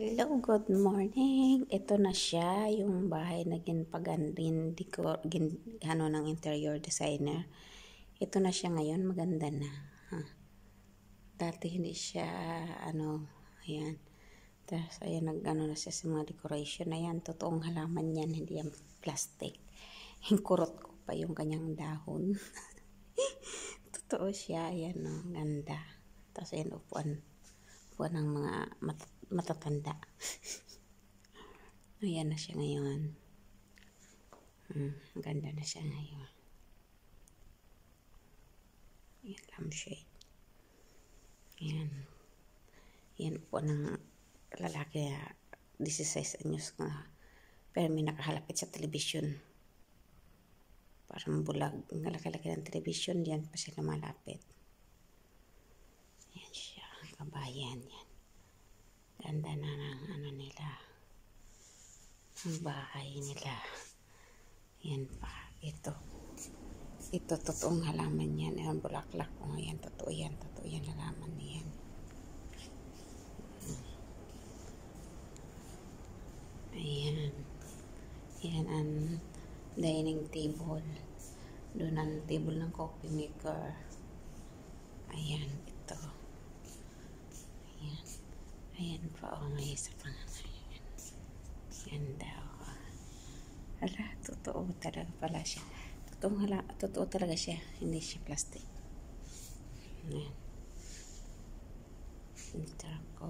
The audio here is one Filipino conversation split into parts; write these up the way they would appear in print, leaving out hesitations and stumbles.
Hello, good morning. Ito na siya, yung bahay na ginpagandin ano ng interior designer. Ito na siya ngayon, maganda na. Dati hindi siya ayan. Tapos ayan nag-ano na siya sa mga decoration. Ayan, totoong halaman yan, hindi yan plastic. Kurot ko pa yung kanyang dahon. Totoo siya, ayan no, ganda. Tapos ayan upuan ng mga matatanda. Ayan na siya ngayon. Ganda na siya ngayon. Ayan, lampshade. Ayan. Ayan po ng lalaki na 16 anyos na. Pero may nakahalapit sa television. Parang bulag. Ang laki-laki ng television, diyan pa sila malapit. Ayan siya. Kabayan yan. Ganda na ng nila. Ang bahay nila. Yan pa. Ito totoong halaman yan. Ayan, bulaklak. O, yan, totoo yan. Totoo yan, halaman yan. Ayan. Yan ang dining table. Doon ang table ng coffee maker. Ayan, ito. Ayan. Ayan pa. O, may isa pang. Ayan. Ganda. Hala, totoo talaga pala siya. Totoo talaga siya. Hindi siya plastic. Ayan. Ito ako.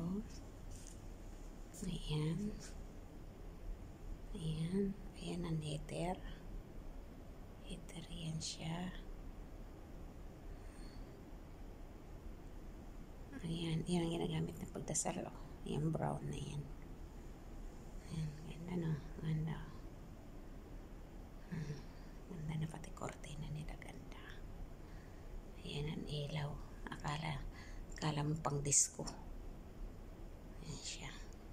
Ayan. Ayan. Ayan ang heater. Heater yan siya. Ayan. Yan ang ginagamit na pagdasal. Ayan, brown na yan. Ayan. Ganda no. Ganda. Ganda na pati kortina nila, ganda. Ayan ang ilaw. Akala mo pang disco. Ayan siya.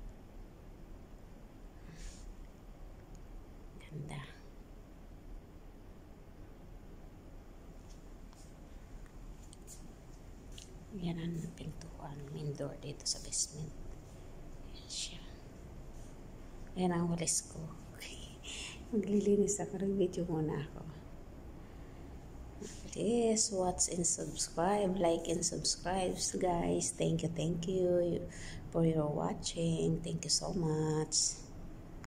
Ganda. Ayan ang pintuan. Main door dito sa basement. Ayan siya. Ayan ang walis ko. Maglilinis ako. Nag-video muna ako. Please watch and subscribe. Like and subscribe, guys. Thank you for your watching. Thank you so much.